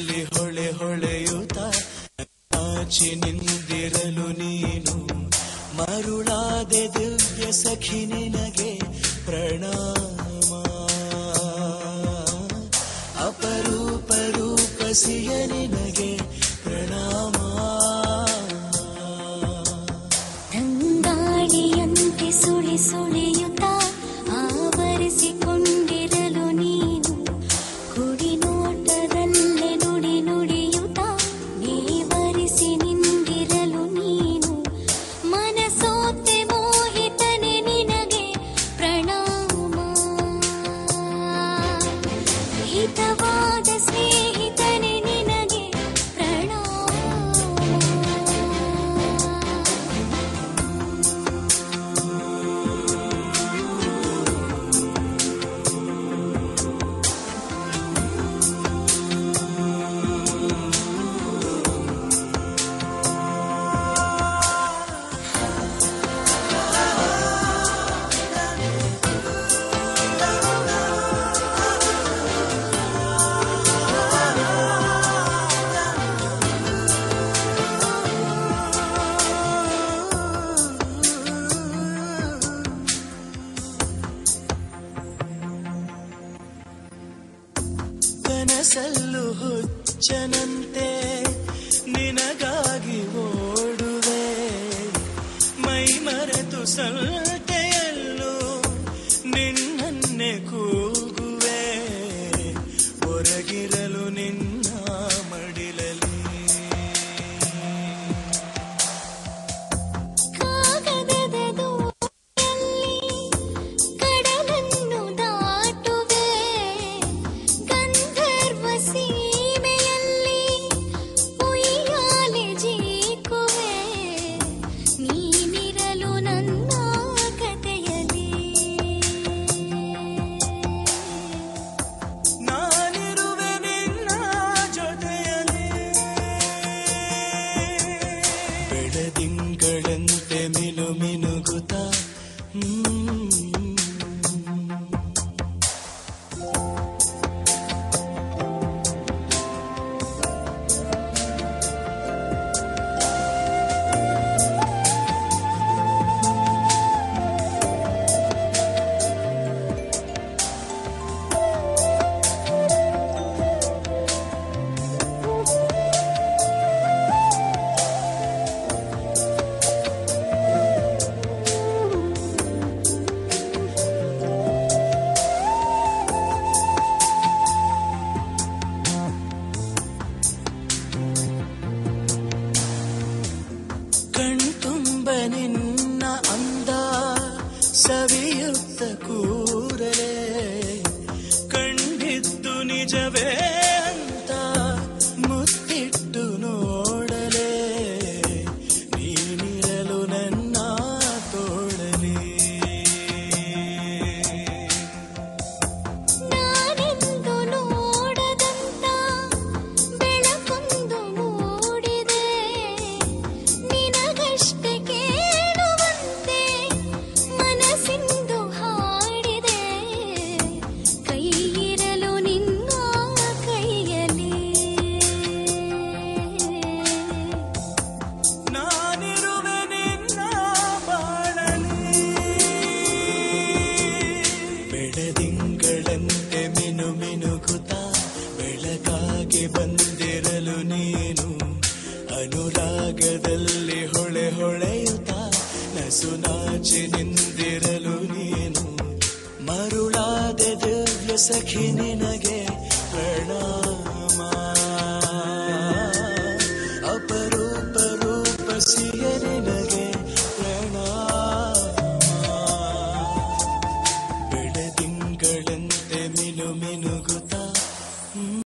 ಲಾಗದಲ್ಲಿ ಹೊಳೆ ಹೊಳೆಯುತ್ತ ಆಚೆ ನಿಂದಿರಲು ನೀನು ಮರುಳಾದೆ ದಿವ್ಯ ಸಖಿ ನಿನಗೆ ಪ್ರಣಾಮ. ಅಪರೂಪ ರೂಪಸಿಯ ನಿನಗೆ ಪ್ರಣಾಮ. ತಂಗಾಳಿಯಂತೆ ಸುಳಿ ಸುಳಿಯುತ್ತ ಆವರಿಸಿಕೊಂಡಿರಲು ನೀನು ಕುಡಿ ನೋಟದಲ್ಲೇ ನುಡಿ ನುಡಿಯುತ್ತ ನೇವರಿಸಿ ನಿಂದಿರಲು ನೀನು ಮನಸೋತೆ ಮೋಹಿತನೆ ನಿನಗೆ ಪ್ರಣಾಮ. ಹಿತವಾದ ಸ್ನೇಹಿತನೆ ನಿನಗೆ ಪ್ರಣಾಮ. ಕನಸಲ್ಲು ಹುಚ್ಚನಂತೆ ನಿನಗಾಗಿ ಓಡುವೆ, ಮೈ ಮರೆತು ಸಲ್ತೆಯಲ್ಲೂ ನಿನ್ನನ್ನೇ ಕೂಗುವೆ, ಹೊರಗಿರಲು ನಿನ್ನ ಮಡಿಲಲಿ. ಕಾಗದದ ದೋಣಿಯಲ್ಲಿ ಕಡಲನ್ನು ದಾಟುವೆ, ಗಂಧರ್ವ ಸೀಮೆಯಲ್ಲಿ ಉಯ್ಯಾಲೆ ಜೀಕುವೆ, ನೀನಿರಲು ನನ್ನ ಕಥೆಯಲ್ಲಿ. ನಾನಿರುವೆ ನಿನ್ನ ಜೊತೆಯಲ್ಲಿ. ಬೆಳದಿಂಗಳಂತೆ ಮಿನು ಮಿನುಗುತ್ತ ಕಣ್ತುಂಬ ನಿನ್ನ ಅಂದ ಸವಿಯುತ್ತ ಕೂರಲೇ, ಕಂಡಿದ್ದು ನಿಜವೇ ಅಂತ ಮುತ್ತಿಟ್ಟು ನೋಡಲೇ, ನೀನಿರಲು ನನ್ನ ತೋಳಲಿ. ನಾನೆಂದು ನೋಡದಂತ ಬೆಳಕೊಂದು ಮೂಡಿದೆ, ನಿನಗಷ್ಟೇ ಕೇಳುವಂತೆ ಮನಸ್ಸಿಂದು ಹಾಡಿದೆ, ಕೈಯಿರಲು ನಿನ್ನ ಕೈಯಲ್ಲಿ. ನಾನಿರುವೆ ನಿನ್ನ ಬಾಳಲಿ. ಬೆಳದಿಂಗಳಂತೆ ಮಿನು ಮಿನುಗುತ್ತ ಬೆಳಕಾಗಿ ಬಂದಿರಲು ನೀನು ಅನುರಾಗದಲ್ಲಿ ಹೊಳೆ ಹೊಳೆಯುತ್ತ ನಸು ನಾಚಿ ನಿಂದಿರಲು ನೀನು ಮರುಳಾದ ದಿವ್ಯ ಸಖಿ ನಿನಗೆ ಪ್ರಣಾಮ. ಅಪರೂಪ ರೂಪಸಿಯ ನಿನಗೆ ಪ್ರಣಾಮ. ಬೆಳದಿಂಗಳ